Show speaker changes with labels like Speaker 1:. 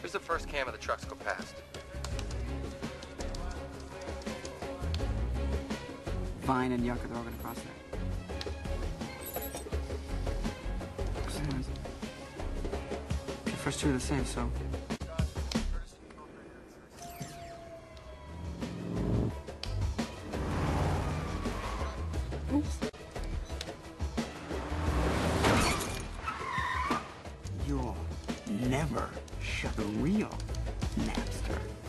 Speaker 1: Here's the first cam of the trucks go past.
Speaker 2: Vine and Yucca, they're all gonna cross there. The first two are the same, so. Oops. You'll never shut the real Napster.